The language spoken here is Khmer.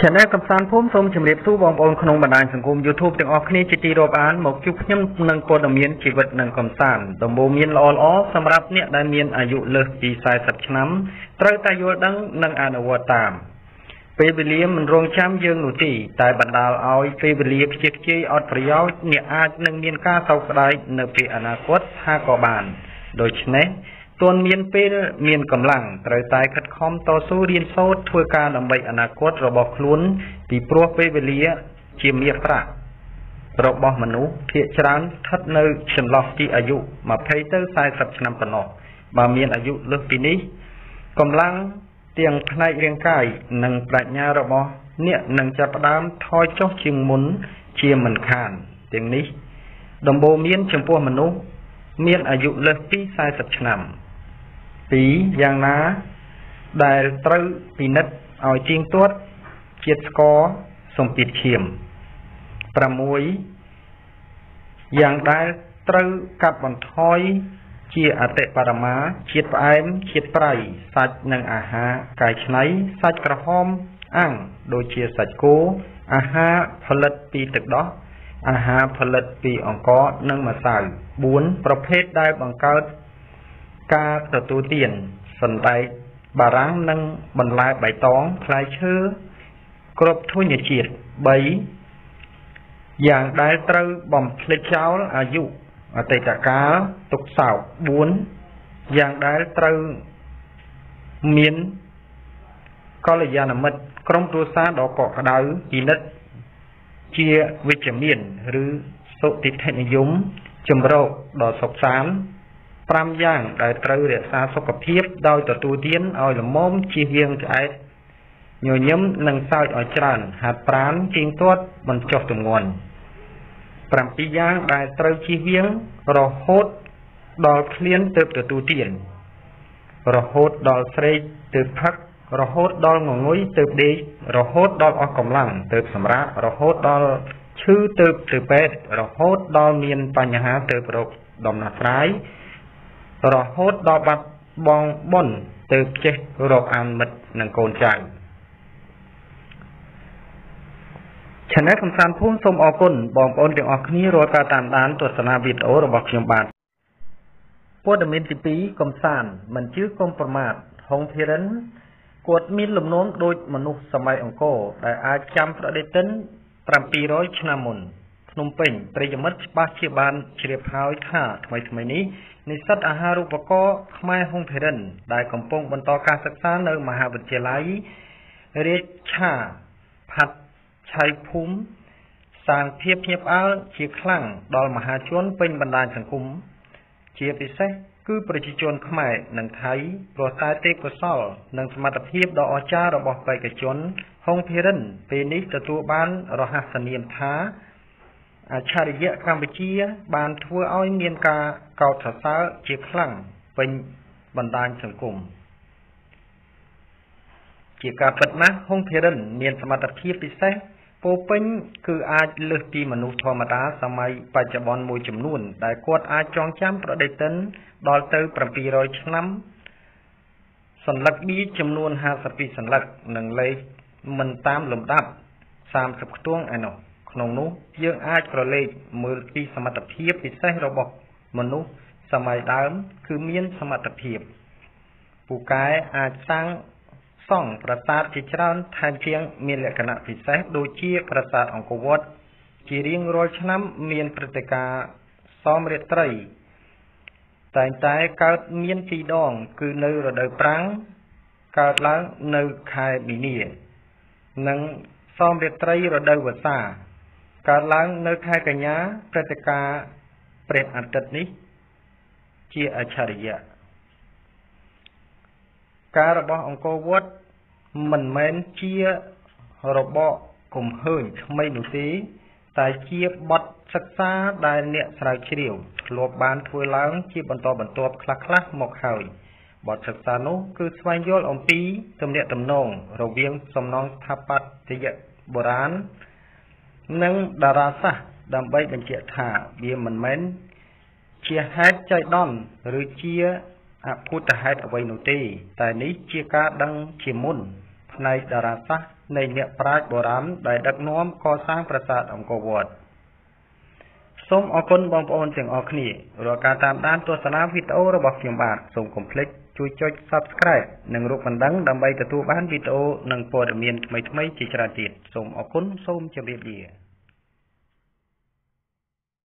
Channel កំសាន្តភូមិសូមជម្រាបសួរបងប្អូនក្នុងបណ្ដាញសង្គម YouTube ទាំងអស់គ្នាជាទីរាប់អានមកជួបខ្ញុំនឹងព័ត៌មានជីវិតនិងកំសាន្តដំបូងមានល្អៗសម្រាប់អ្នកដែលមានអាយុលើសពី40ឆ្នាំត្រូវតែយល់ដឹងនិងអនុវត្តតាមពេលវេលាមិនរងចាំយើងនោះទេតែបណ្ដាលឲ្យពេលវេលាខ្ជិះខ្ជាយអត់ប្រយោជន៍អ្នកអាចនឹងមានការសោកស្ដាយនៅពេលអនាគតថាក៏បានដូច្នេះទន់មានពេលមានកម្លាំងត្រូវតែខិតខំតស៊ូរៀនសូត្រធ្វើការដើម្បីអនាគតរបស់ខ្លួនពីព្រោះពេលវេលាជាមាសប្រាក់របស់មនុស្សភាគច្រើនស្ថិតនៅចន្លោះពីអាយុ20ទៅ40ឆ្នាំប៉ុណ្ណោះបើមានអាយុលើសពីនេះកម្លាំងទាំងផ្នែករាងកាយនិងប្រាជ្ញារបស់អ្នកនឹងចាប់ផ្ដើមថយចុះជាងមុនជាមិនខានទាំងនេះដំបូងមានចំពោះមនុស្សមានអាយុលើសពី40ឆ្នាំ2យ៉ាងណាដែលត្រូវពិនិត្យឲ្យទៀងទាត់ជាតិស្ករសម្ពាធឈាម6យ៉ាងដែលត្រូវកាត់បន្ថយជាអតិបរមាជាតិផ្អែមជាតិប្រៃសាច់និងអាហារកែច្នៃសាច់ក្រហមអាំងដូចជាសាច់គោអាហារផលិតពីទឹកដោះអាហារផលិតពីអង្ករនិងម្សៅ4ប្រភេទដែលបង្កើតការទទួលទានសណ្តែកបារាំងនិងបន្លែបៃតងផ្លែឈើគ្រប់ធញ្ញជាតិ3យ៉ាងដែលត្រូវបំភ្លេចចោលអាយុអតីតកាលទុកសោក4យ៉ាងដែលត្រូវមានកល្យាណមិត្តក្រុមគ្រួសារដ៏កក់ក្ដៅពិនិត្យជាវិជ្ជមានឬសុទិដ្ឋិនិយមចម្រោកដ៏សុខសាន្ត5យ៉ាងដែលត្រូវរក្សាសុខភាពដោយទទួលទានឲ្យល្មមជៀសវាងឆ្អែតញញឹមនិងសើចឲ្យច្រើនហាត់ប្រាណទៀងទាត់បញ្ចុះទម្ងន់7យ៉ាងដែលត្រូវជៀសវាងរហូតដល់ឃ្លានទើបទទួលទានរហូតដល់ស្រេកទើបផឹករហូតដល់ងងុយទើបដេករហូតដល់អស់កម្លាំងទើបសម្រាករហូតដល់ឈឺទើបទៅពេទ្យរហូតដល់មានបញ្ហាទើបរកដំណោះស្រាយរហូតដល់បាត់បង់បុណ្យទើបចេះរកអានមិត្តនិងកូនចៅ Channel កំសាន្តភូមិសូមអរគុណបងប្អូនទាំងអស់គ្នារាល់ការតាមដានទស្សនាវីដេអូរបស់ខ្ញុំបាទព័ត៌មានទី2កំសាន្តមិនជឿកុំប្រមាថហុងធីរិនគាត់មានលំនាំដូចមនុស្សសម័យអង្គរដែលអាចចាំប្រតិទិន700ឆ្នាំមុនភ្នំពេញប្រិយមិត្តច្បាស់ជាបានជ្រាបហើយថាថ្មីនេះនិស្សិតអាហារូបករណ៍ខ្មែរហុងធីរិនដែលកំពុងបន្តការសិក្សានៅមហាវិទ្យាល័យរាជឆាផាត់ឆៃភូមិសាងភាពភ្ញាក់ផ្អើលជាខ្លាំងដល់មហាជនពេញបណ្ដាញសង្គមជាពិសេសគឺប្រជាជនខ្មែរនិងថៃព្រោះតែទេពកោសល្យនិងសមត្ថភាពដ៏អស្ចារ្យរបស់បេក្ខជនហុងធីរិនពេលនេះទទួលបានរហស្សនាមថាអច្ឆរិយៈកម្ពុជាបានធ្វើឲ្យមានការកោតសរសើរជាខ្លាំងពេញបណ្ដាញសង្គមជាការពិតណាស់ហុងធីរិនមានសមត្ថភាពពិសេសពោពេញគឺអាចលើសពីមនុស្សធម្មតាសម័យបច្ចុប្បន្នមួយចំនួនដែលគាត់អាចចងចាំប្រតិទិនដល់ទៅ700ឆ្នាំសន្លឹកប៊ីចំនួន52សន្លឹកនិងលេខមិនតាមលំដាប់30ខ្ទង់ឯណោះក្នុងនោះយើងអាចប្រឡេកមើលពីសមត្ថភាពពិសេសរបស់មនុស្សសម័យដើមគឺមានសមត្ថភាពពូកែអាចសាងសង់ប្រាសាទជាច្រើនថែមទាំងមានលក្ខណៈពិសេសដូចជាប្រាសាទអង្គរវត្តជារៀងរាល់ឆ្នាំមានព្រឹត្តិការណ៍សមរាត្រីតែងតែកើតមានពីរដងគឺនៅរដូវប្រាំងកើតឡើងនៅខែមីនានិងសមរាត្រីរដូវវស្សាកើតឡើងនៅខែកញ្ញាព្រឹត្តិការណ៍ព្រះអាទិត្យនេះជាអច្ឆរិយៈការរបស់អង្គរវត្តមិនមែនជារបបគំហើញថ្មីនោះទេតែជាបទសិក្សាដែលអ្នកស្រាវជ្រាវធ្លាប់បានធ្វើឡើងជាបន្តបន្ទាប់ខ្លះមកហើយបទសិក្សានោះគឺស្វែងយល់អំពីទំនាក់ទំនងរវាងសំណង់ស្ថាបត្យបុរាណនិងតារាសាស្ត្រដើម្បីបញ្ជាក់ថាវាមិនមែនជាហេតុចៃដន្យឬជាអភូតហេតុអ្វីនោះទេតែនេះជាការដឹងជាមុនផ្នែកតារាសាស្ត្រនៃអ្នកប្រាជ្ញបុរាណដែលដឹកនាំកសាងប្រាសាទអង្គរវត្តសូមអរគុណបងប្អូនទាំងអស់គ្នារាល់ការតាមដានទស្សនាវីដេអូរបស់ខ្ញុំបាទសូមកុំភ្លេចជួយចុច Subscribe និងរូបបណ្ដឹងដើម្បីទទួលបានវីដេអូនិងព័ត៌មានថ្មីៗជាច្រើនទៀតសូមអរគុណសូមជម្រាបលា